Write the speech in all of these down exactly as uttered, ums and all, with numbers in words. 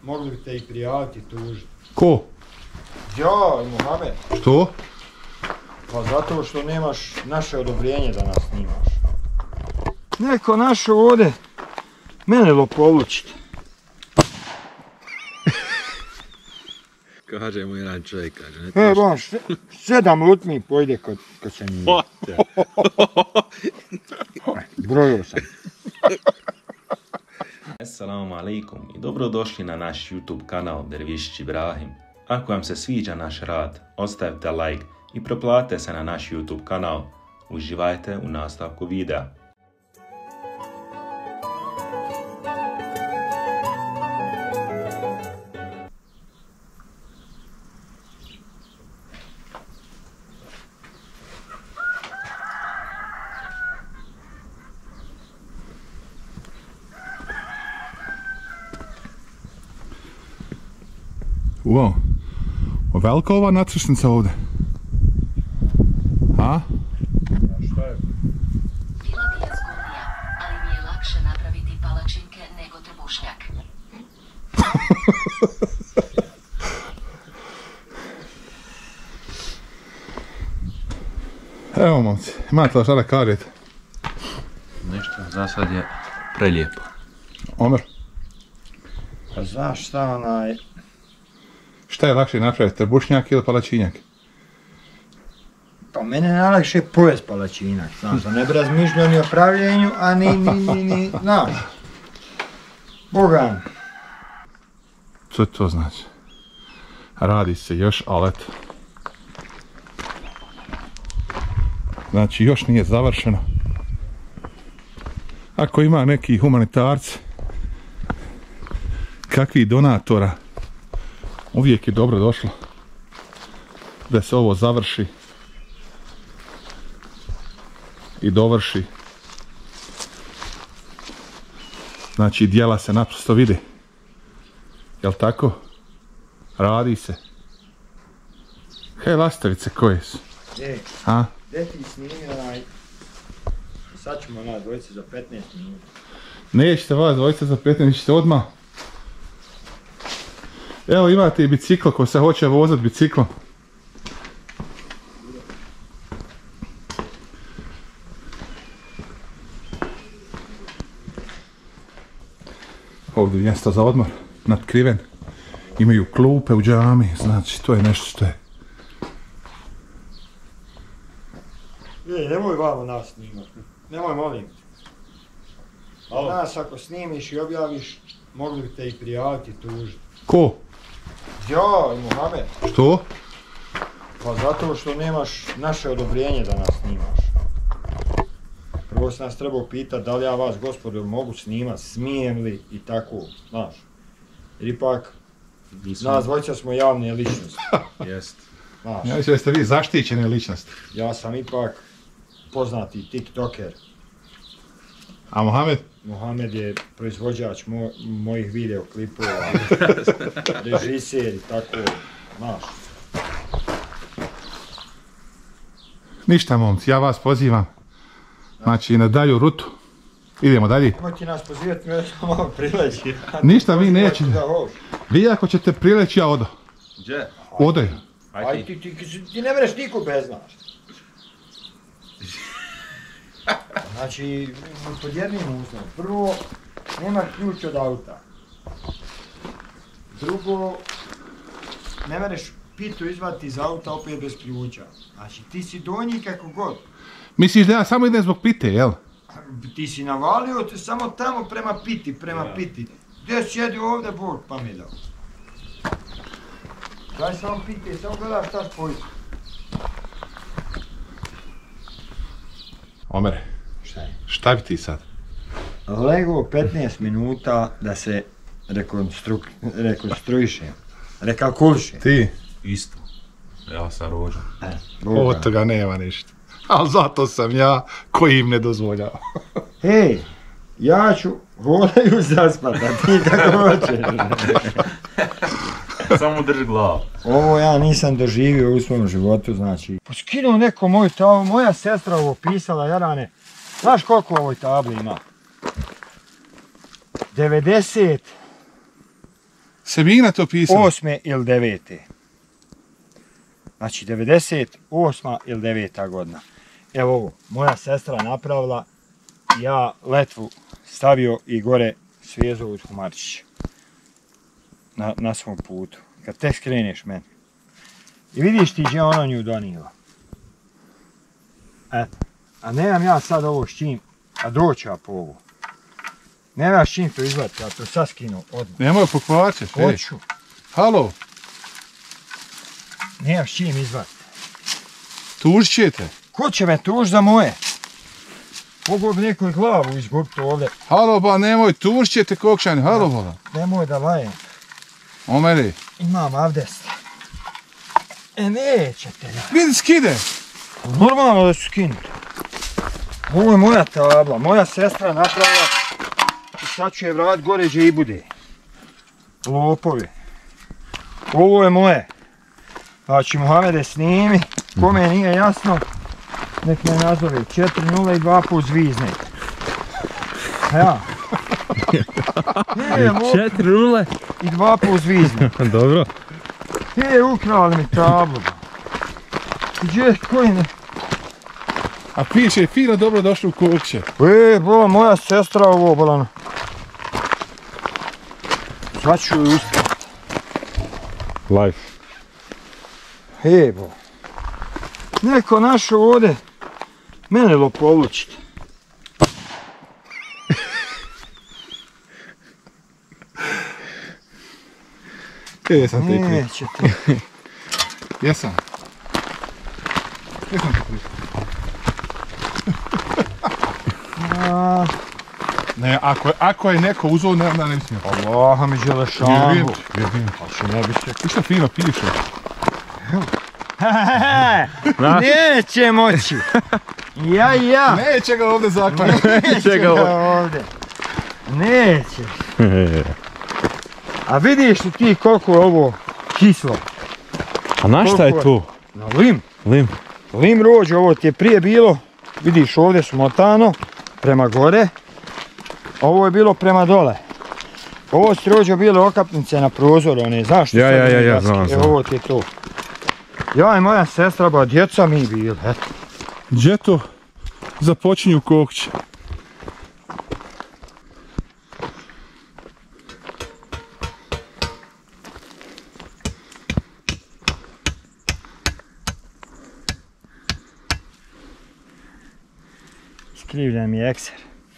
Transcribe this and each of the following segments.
mogli bi te ih prijaviti i tužiti. Ko? Ja i Mohamed. Što? Pa zato što nemaš naše odobrenje da nas snimaš. Neko našo ovdje mene lopovlučiti. Kaže mu jedan čovjek, kaže. E, bon, sedam lutmi pojde kod, kod se nije. Brojio sam. Assalamu alaikum i dobrodošli na naš YouTube kanal Dervišić Ibrahim. Ako vam se sviđa naš rad, ostavite like i preplatite se na naš YouTube kanal. Uživajte u nastavku videa. Wow, velika ova natršnica ovdje. A? Šta je? Bila bi je zgodnija, ali mi je lakše napraviti palačinke nego trbušnjak. Evo momci, imate li šta da kažete? Nešto, za sad je prelijepo. Omer, Pa znaš šta onaj... šta je lakše napraviti, trbušnjak ili palačinjak? Pa mene je najlakše pojest palačinak, znaš, da ne bi razmišljao ni o pravljenju, a ni, ni, ni, ni, znaš. Bogan. Što to znači? Radi se još, ali eto. Znači još nije završeno. Ako ima neki humanitarci, kakvih donatora, uvijek je dobro došlo da se ovo završi i dovrši. Znači dijela se naprosto vidi. Jel tako? Radi se. Hej, lastavice koje su? E, A? gdje ti snimi onaj... Sad ćemo onaj dvojice za petnaest minuta. Nećete vas dvojice za petnaest, ćete odmah. Evo imate i bicikl ko se hoće vozati biciklom. Ovdje je mjesto za odmor, natkriven. Imaju klupe u džami, znači to je nešto što je. E, nemoj vamo nas snimat. Nemoj, molim. A nas ako snimiš i objaviš, mogli bi te ih prijaviti i tužiti. Ko? Ja i Mohamed. Što? Pa zato što nemaš naše odobrenje da nas snimaš. Prvo sam nas trebao pitat da li ja vas, gospodo, mogu snimat, smijem li i tako, znaš. Jer ipak, nas dvojica smo javne ličnosti. Jest. Znaš, Ja mislim da ste vi zaštićene ličnosti. ja sam ipak poznati tiktoker. A Mohamed? Mohamed je proizvođač mo mojih videoklipova, režiser i tako, znaš. Ništa momci, ja vas pozivam. Znači na dalju rutu. Idemo dalje. Nemoj ti nas pozivati, mi ćemo malo prileći. Ništa vi nećete. Da hoš. Vi ako ćete prileći, ja odo. Gdje? Odaju. Aj ti, ti, ti, ti ne mereš niko bez nas. Znači, pod jednim uslovom. Prvo, nema ključ od auta. Drugo, ne mereš pitu izvati iz auta opet bez ključa. Znači, ti si donji kako god. Misliš da ja samo idem zbog pite, jel? Ti si navalio te samo tamo prema piti, prema ja. piti. Gdje sjedi ovdje, Bog pa mi dao. Daj samo piti, samo gledaš šta spojiti. Omere, Šta je? šta bi ti sad? Lego petnaest minuta da se rekonstru... rekonstruiše, rekalkuliše. Ti? Isto. Ja sam rođen. E, Od toga nema ništa. Ali zato sam ja koji im ne dozvoljava. Hej, ja ću volaju zaspat, a ti kako hoćeš. Samo drži glavu. Ovo ja nisam doživio u svom životu, znači. Poskinuo neko moju tablu, moja sestra ovo pisala, Jarane. Znaš koliko u ovoj tabli ima? devedeset Sabina to pisala. osme ili devete. Znači devedeset osma ili deveta godina. Evo ovo, moja sestra napravila, ja letvu stavio i gore svijezo od Humarčića. Na, na svom putu. Kad tek skreneš meni. I vidiš ti gdje ona nju donijela. Eto. A nemam ja sad ovo s čim, a doću ja po ovo. Nemam s čim to izvati, ja to sad skinu odmah. Nemoj pokvačeš, ej. Hoću. Halo, Nemam s čim izvati. tužit ćete. Ko će me tuž za moje? Mogu bi nekoj glavu izgubiti ovdje. Halo, ba nemoj, tužit ćete kokšani, halo, bola. Nemoj da lajem. Omeri. Imam avdest. E nećete ja. Vidi skide. Normalno da su skinuti. Ovo je moja tabla, moja sestra napravila i sad ću je vrat gore gdje i bude. Lopovi. Ovo je moje. Znači Muhamede snimi, kome nije jasno, nek me nazove četiri nula i dva put zvizne. Ja. E, četiri nule. i dva put zvizne. Dobro. E, ukrali mi tablu. Gdje, koji ne? A piše, fino dobro došli u kokće. E, bola moja sestra ovo, bolano. Sad ću ju ustaviti. Life. E, bo. Neko našao ovdje mene lopovlučiti. E, jesam te prije. Nećete. Jesam. Jesam te prije. A, Ne, ako, ako je neko uzeo, ne, onda ne mislim. Allaha mi žele šambu. Vjerujem ti, vjerujem ti. A što ne bi se... Ti što fino piše. Neće moći. Ja i ja. Neće ga ovdje zaklanjati. Neće ga ovdje. Neće. A vidiš li ti koliko je ovo kislo? A na šta je to? Na lim. Lim. Lim rođe, ovo ti je prije bilo, vidiš ovdje smotano, prema gore. Ovo je bilo prema dole. Ovo su rođe bile okapnice na prozoru, one, znaš što Ja, sad ja, ja, nije ja, daske? znam, E, znam. ovo ti je to. Ja i moja sestra, ba djeca mi bili, eto. Gdje to započinju kokće? Skrivljen mi je ekser.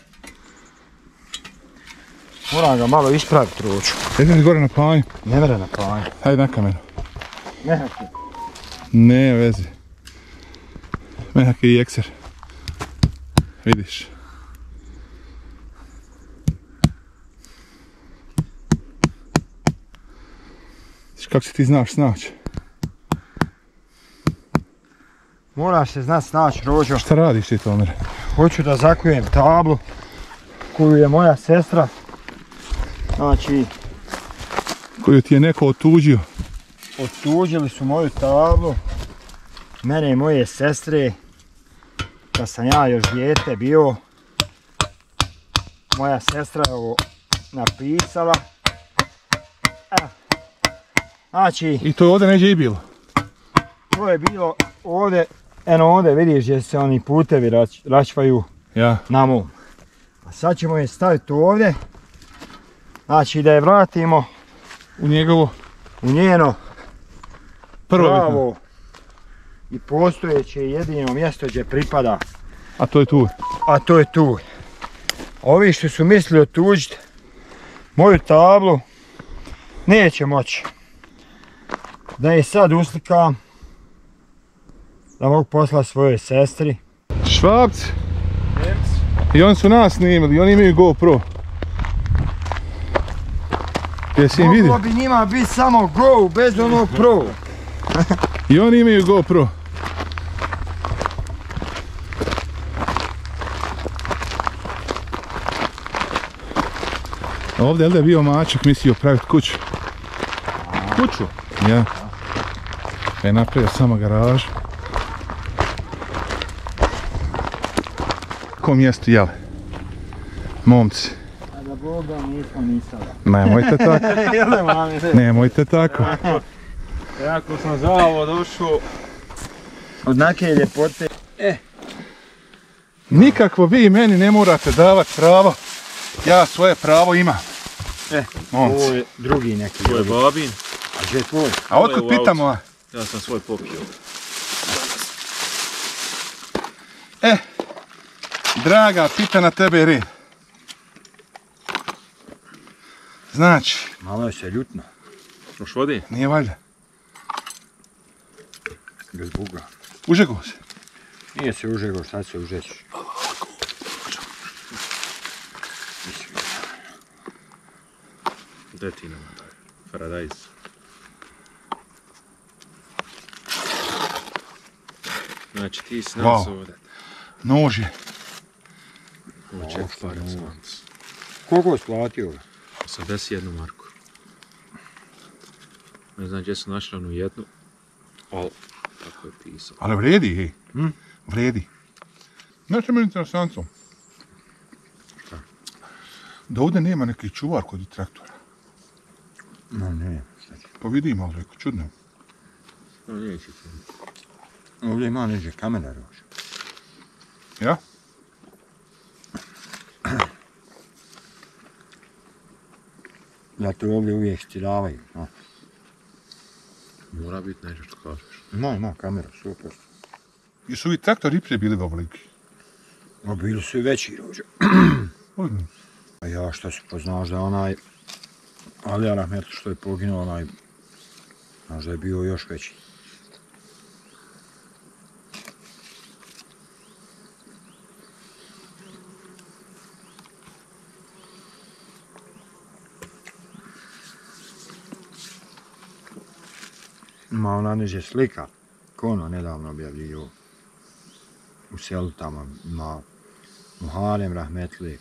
Moram ga malo ispraviti ruču. Idem gore na panju. Ne mere na panju. Hajde na kameru. Nekako. Ne veze. Mehak je i ekser. Vidiš. Viš kako se ti znaš snaći? Moraš se znat snaći, Rođo. Šta radiš ti, Tomer? Hoću da zakujem tablu koju je moja sestra. Znači, Koju ti je neko otuđio. otuđili su moju tablu. Mene i moje sestre. Kad sam ja još dijete bio. Moja sestra je ovo napisala. Evo. Znači, I to ovdje neđe i bilo. to je bilo ovdje, eno ovdje vidiš gdje se oni putevi rač, račvaju Ja. na mom. A sad ćemo je staviti ovdje. Znači da je vratimo U njegovo u njeno prvobitno. pravo i postojeće jedino mjesto gdje pripada, A to je tu. a to je tu. Ovi što su mislili otuđiti moju tablu neće moći. Da je sad uslikam, da mogu poslati svojoj sestri. Švabci. I oni su nas snimili, oni imaju GoPro. Jesi im vidio? Moglo bi njima biti samo Go bez onog Pro. I oni imaju GoPro. Ovdje je li bio mačak mislio praviti kuću? Kuću? Ja. Je napravio samo garažu. Ko mjestu jele? Momci. A da Boga nismo ni sada. Nemojte tako. Jel' mami? Nemojte tako. Jako sam za ovo došao. Od nake ljepote. Nikakvo vi meni ne morate davati pravo. Ja svoje pravo imam. E, Momci. ovo je drugi neki. Ovo je babin. A gdje je tvoj? A otkud Ovo je u pitamo? a? Ja sam svoj popio. E, draga, pita na tebe red. Znači, Malo je se ljutno. Još vodi? nije valjda. Bez buga. Užego se. Nije se užego, šta se užeći? Gdje ti nam daj? Paradajz. Znači ti si nas Wow. ovdje. Nož je. Ovo će pare slanc. Koliko je splatio ga? osamdeset jednu marku. Ne znam gdje su našli onu jednu, ali tako je pisao. Ali vredi, hej. Hm? Vredi. Znaš što mi je interesantno? Šta? Da ovdje nema neki čuvar kod traktora. No ne. Pa vidi malo, reko, čudno. No, neće ti. Ovdje ima neđe kamera rož. Ja? Zato ovdje uvijek stiravaju. No. Mora biti nešto što kažeš. Ima, ima kamera, super. I su i traktori prije bili ovoliki. A bili su i veći rođe. Ozbiljno. A ja što se poznaš da onaj Alija Rahmetli što je poginuo, onaj možda je bio još veći. Ima ona niže slika, ko ono nedavno objavio u selu tamo, ima Muharem Rahmetli,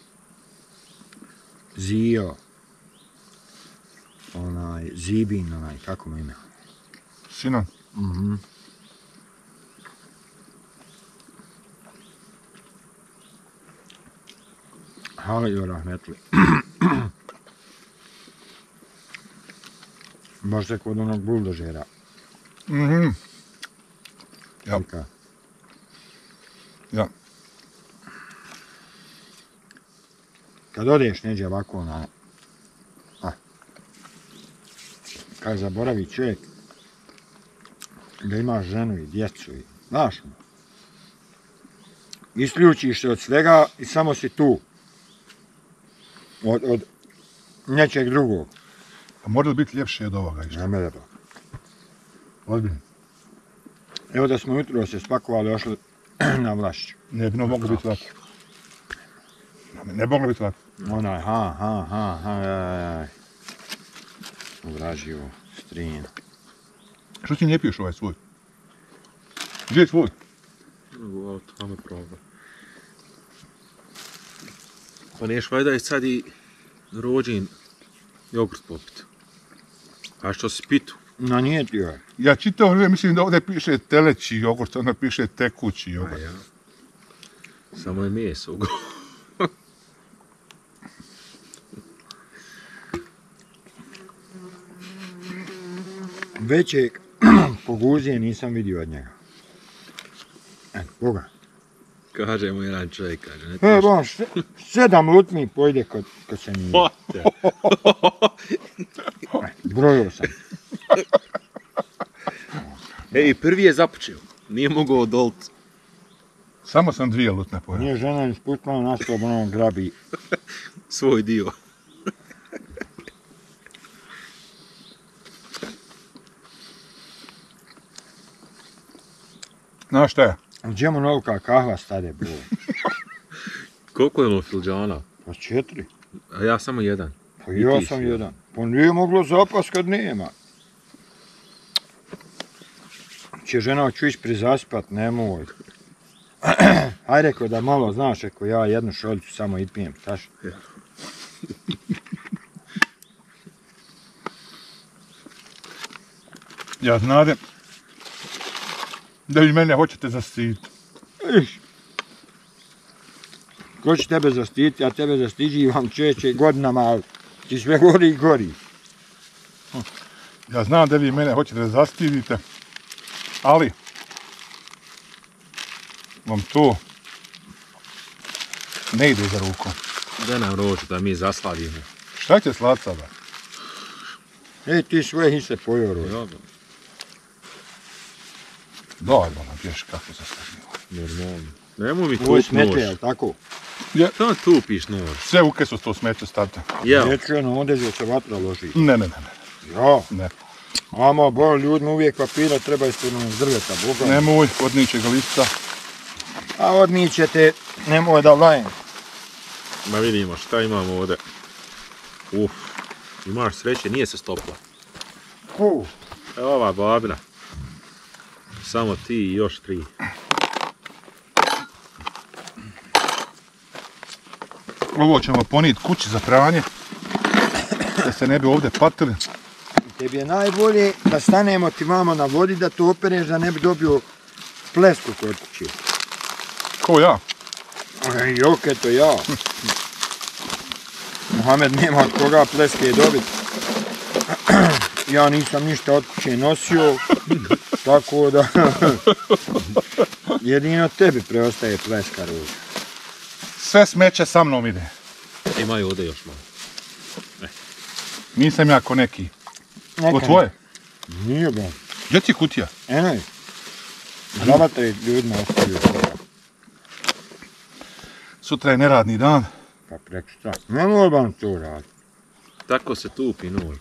Zio, onaj, Zibin, onaj, kako mu ime? Sinan. Mhm. Halil Rahmetli. Baš se kod onog buldožera. Mhm. Ja. Slika. Ja. Kad odeš neđe ovako na... A. Kad zaboravi čovjek da imaš ženu i djecu i... Znaš ono. Isključiš se od svega i samo si tu. Od, od nečeg drugog. Pa mora li biti ljepše od ovoga isto? Nema da. Ozbiljno. Evo da smo jutro se spakovali, ošli na Vlašću. Ne bi no moglo biti lako. Ne bi moglo biti lako. Onaj, ha, ha, ha, ha, jaj, uvraživo, strin. Što ti ne piješ ovaj svoj? Gdje je tvoj? Mogu auto, tamo je problem. Pa neš vajda je sad i rođen jogurt popit. A što si pitu? No nije ti joj. Ja čitao vrijeme mislim da ovdje piše teleći jogurt, onda piše tekući A jogurt. ja. Samo je meso ugo. Većeg poguzije nisam vidio od njega. E, Boga. Kaže mu jedan čovjek, kaže. Ne E, trebaš- bon, še- sedam lutmi pojde kod, kod se nije. Pote. Brojio sam. Ej, prvi je započeo. Nije mogao odolt Samo sam dvije lutne pojel. Nije žena ni spustila na stol, ono grabi. svoj dio. Znaš šta je? Gdje mu onolika kahva stade, bro? Koliko je ono filđana? Pa četiri. A ja samo jedan. Pa I ja ti sam si. jedan. Pa nije moglo zapas kad nema. Će žena hoću ići prizaspat, nemoj. Aj rekao da malo, znaš, rekao ja jednu šoljicu samo i pijem, taš? Ja znadem da vi mene hoćete zastiditi. Iš. Ko će tebe zaštiti, ja tebe zaštićivam čeće godinama, ali ti sve gori i gori. Ja znam da vi mene hoćete da zastidite, ali vam to ne ide za rukom. Da nam rođu da mi zasladimo. Šta će slat sada? Ej, ti sve hise pojeo rođu. Dobro, Daj, ono, bješ kako se sladimo. normalno. Nemoj mi Ovo je tup nož. smeće, jel tako? Šta tupiš nož? Sve u kesu to smeće stavite. Jel, Rečeno, onda će se vatra loži. Ne, ne, ne, ne. Ja, ne. ama, bol, ljudima uvijek papira treba ispuno s drveta, boga. Nemoj od ničega lista. A od njih ćete, nemoj da lajem. ma vidimo šta imamo ovdje. Uf, imaš sreće, nije se stopla. Uf, Evo ova babina. Samo ti i još tri. Ovo ćemo ponijeti kući za pranje, da se ne bi ovdje patili. tebi je najbolje da stanemo ti vamo na vodi, da to opereš, da ne bi dobio plesku kod kuće. Ko ja? Jok, eto ja. Mohamed nema od koga pleske dobiti. Ja nisam ništa od kuće nosio, tako da jedino tebi preostaje pleska ruža. Sve smeće sa mnom ide. Imaju ovdje još malo. Nisam ja ko neki. Neka Ko tvoje? Nije ba. Gdje ti je kutija? Eno je. Zavatri ljudima ostavio toga. Sutra je neradni dan. Pa preko šta? Ne moram to raditi. Tako se tupi nož.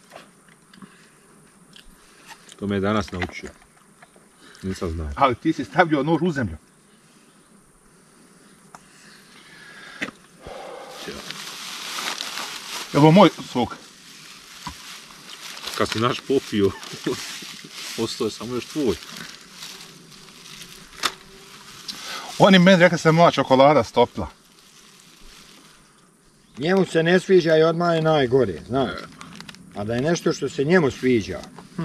To me je danas naučio. Nisam znao. Ali ti si stavio nož u zemlju. Je li ovo moj sok? Kad si naš popio, ostao je samo još tvoj. Oni meni rekli se moja čokolada stopla. Njemu se ne sviđa i odmah je najgore, znaš. A da je nešto što se njemu sviđa. Hm.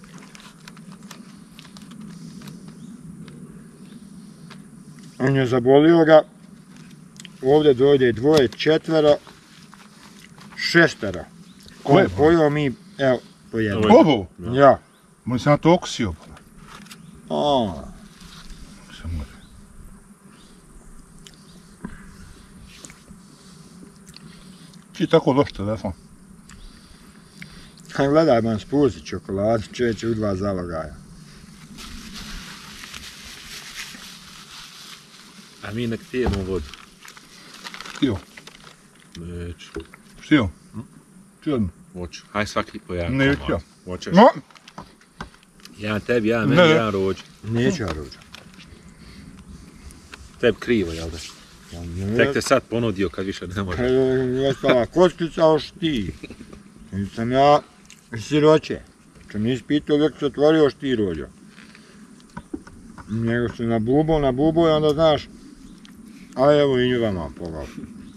On je zabolio ga. Ovdje dojde dvoje, četvero, šestero. Ko je? On pojeo mi, evo, po jednom. Ovo? Ja. Moj sam ja to okusio. A, Ti tako loš telefon. a gledaj, man spusti čokoladu, čovječe u dva zalogaja. A mi nek pijemo vodu. Štio. Neću. Štio. Štio. Hoću. Haj svaki po jedan Neću. komad. Hoćeš? No. Jedan tebi, jedan Ne, meni, ne. jedan rođu. Neću ja ruđa. Tebi krivo, jel da? Tek te sad ponudio kad više ne može. Je ostala kockica oš ti. Nisam ja siroće. Što nisi pitao, uvijek se otvorio oš ti rođo. Nego se na bubo, na bubo i onda znaš, a evo i nju vama pogao.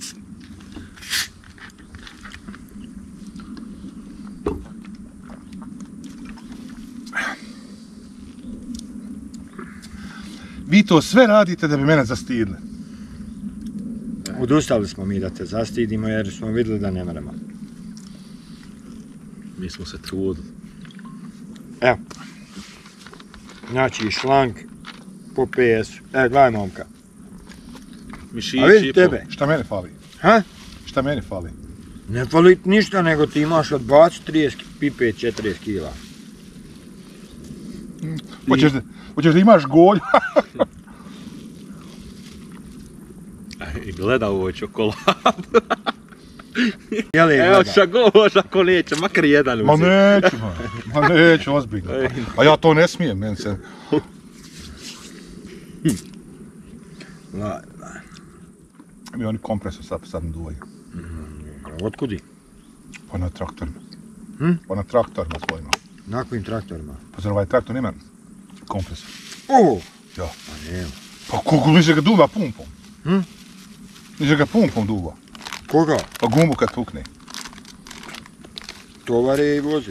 Vi to sve radite da bi mene zastidili. Odustali smo mi da te zastidimo jer smo vidjeli da ne moramo. Mi smo se trudili. Evo. Znači šlank po P S-u. E, gledaj momka. Mišići A vidi i po. tebe. Šta meni fali? Ha? Šta meni fali? Ne fali ti ništa, nego ti imaš odbaciti trideset pipe četrdeset kila. Hoćeš da, hoćeš da imaš golj? I gleda ovo čokoladu. Jeli Evo gleda? šta govoš ako neće, makar jedan Ma uzim. neću, ma. Ma neću, ozbiljno. A ja to ne smijem, meni se... Gledaj, gledaj. Mi oni kompresor sad, sad mi duvaju. Otkudi? Pa na traktorima. Hm? Pa na traktorima svojima. Na kojim traktorima? Pa zar ovaj traktor nema kompresor? Ovo! Ja. Pa nema. Pa koliko niže ga duva pumpom? Hm? Niže ga pumpom duva. Koga? Pa gumbu kad pukne. Tovare i voze.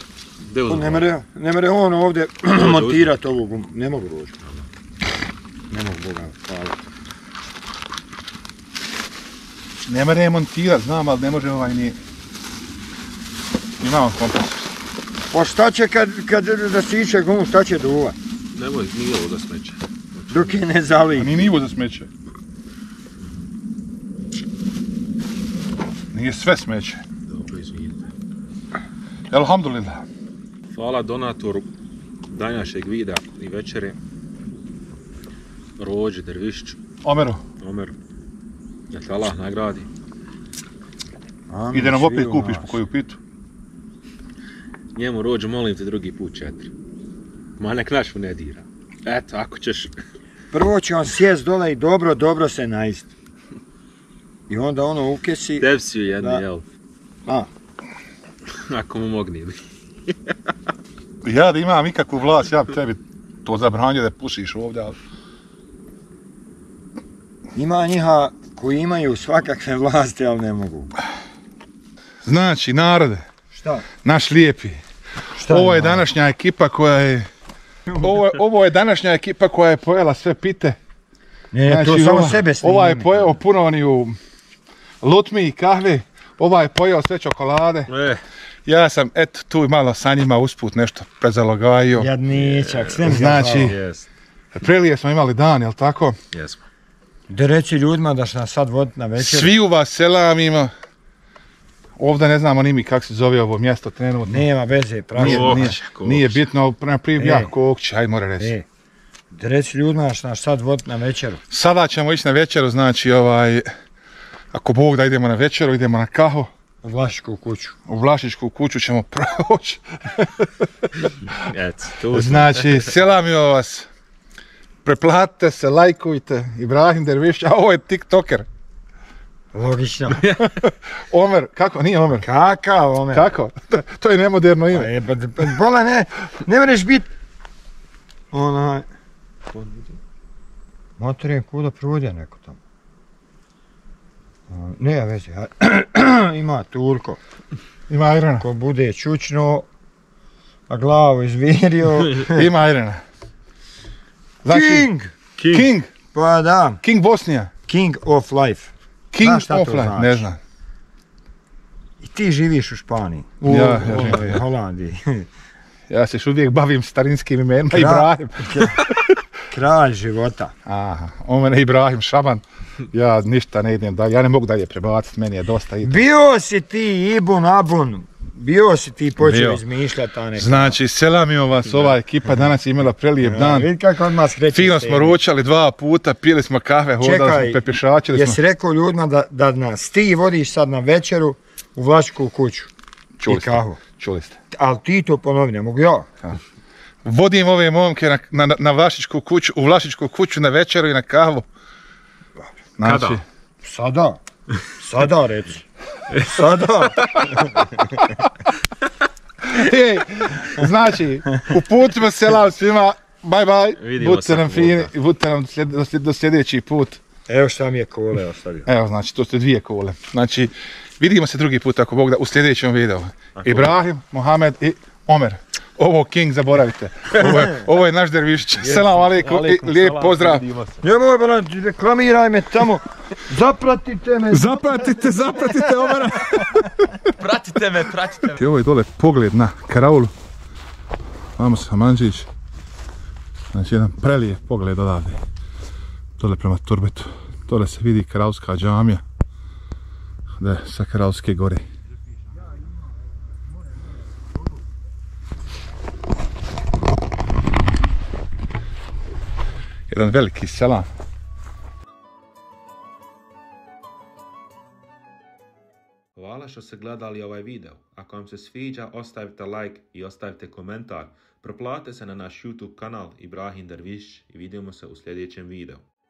Gde To uzim? ne mere, ne mere on ovdje montirati ovu gumu. Ne mogu rođu. Ne mogu Boga hvala. Ne mere montirat, znam, ali ne može ovaj ni... Imamo kompas. Pa šta će kad, kad rasiče gumu, šta će duva? Nemoj, nije ovo da smeće. Dok je ne A zali. ni nivo za smeće. Nije sve smeće. Dobro, izvinite. Alhamdulillah. Hvala donatoru današnjeg videa i večere. Rođi Dervišću, Omeru, Omeru. Da te Allah nagradi. Amin, ide nam svi opet u kupiš nas. po koju pitu. Njemu Rođu, molim te drugi put četiri. Ma nek naš mu ne dira. Eto, ako ćeš... Prvo će on sjest dole i dobro, dobro se najist. I onda ono ukesi. Tepsiju jedni, Da. jel? A. Ako mu mogni. Ja da imam ikakvu vlast, ja bi tebi to zabranio da pušiš ovdje, ali... Ima njiha koji imaju svakakve vlasti, ali ne mogu. Znači, narode, Šta? naš lijepi, Šta ovo je ima? današnja ekipa koja je... Ovo, je- ovo je današnja ekipa koja je pojela sve pite. Ne, to samo ova- sebe snimi. Ova je pojeo puno oniju lutmi i kahve, ova je pojeo sve čokolade. E, Ja sam, eto, tu malo sa njima usput nešto prezalogajio. Jadničak, sve mi Znači- znači... jest, Prelije smo imali dan, jel tako? jesmo. Da reci ljudima da će nas sad voditi na večer. Svi u vas selamimo. Ovdje ne znamo ni mi kako se zove ovo mjesto trenutno. Nema veze, Nije, pravi. Kokć, nije, kokć. nije bitno, prema prije E. ja kokć, aj mora reći. E, da reci ljudima da će nas sad voditi na večeru. Sada ćemo ići na večeru, znači ovaj, ako Bog da idemo na večeru, idemo na kahu. U Vlašićku kuću. U Vlašićku kuću ćemo proći. Eto, tu smo. Znači, selamio vas. Preplatite se, lajkujte. Ibrahim Derviš, a ovo je tiktoker. Logično. Omer, kako? Nije Omer. Kakav ome. Kako? To je nemoderno ime. E, pa, pa, bola ne, ne mreš bit... Onaj... Motor je kuda provodja neko tamo. A, nema veze, a- ima Turko. Ima Irena. Ko bude čučno, a glavu izvirio. Ima Irena. Znači, King! King. King. Pa da, King Bosnija. King of life. King Znaš šta to offline. znači? Ne znam. I ti živiš u Španiji. U, Ja, ja u, živim. u Holandiji. Ja se još uvijek bavim starinskim imenima. Kra- Ibrahim. Kralj života. Aha, on mene Ibrahim Šaban. Ja ništa ne idem dalje. Ja ne mogu dalje prebaciti, meni je dosta i... Bio si ti Ibun Abun. Bio si ti počeo Bio. izmišljati ta neka. Znači, selamio vas, ova ekipa danas je imala prelijep dan. Vidi kako odmah skreće. Fino smo ručali dva puta, pili smo kahve, hodali Čekaj, smo, pepešačili smo. Jesi rekao ljudima da, da nas ti vodiš sad na večeru u Vlašićku kuću Čuli i ste, kahu. čuli ste. Ali ti to ponovi, ne mogu ja. Vodim ove momke na, na, na Vlašićku kuću, u Vlašićku kuću na večeru i na kavu. Znači, Kada? Sada. Sada reci. Sada. Ej, znači, uputimo selam svima, bye bye, Vidimo budite se nam puta. fini i budite nam slijed, do, slijed, do sljedeći put. Evo šta mi je kole ostavio. Evo, znači, to su dvije kule. Znači, vidimo se drugi put ako Bog da u sljedećem videu. Ibrahim, Mohamed i Omer. Ovo King zaboravite. Ovo je, ovo je naš Dervišić. Selam alejkum i lijep pozdrav. Nemoj bala, reklamiraj me tamo. Zapratite me. Zapratite, zapratite Omera. Pratite me, pratite me. I ovo je dole pogled na karaulu. Vamo se Hamanđić. Znači jedan prelijep pogled odavde. Dole prema Turbetu. Dole se vidi Karaulska džamija. Da je sa Karaulske gore. Jedan veliki selam. Hvala što ste gledali ovaj video. Ako vam se sviđa, ostavite like i ostavite komentar. Proplatite se na naš YouTube kanal Ibrahim Derviš i vidimo se u sljedećem videu.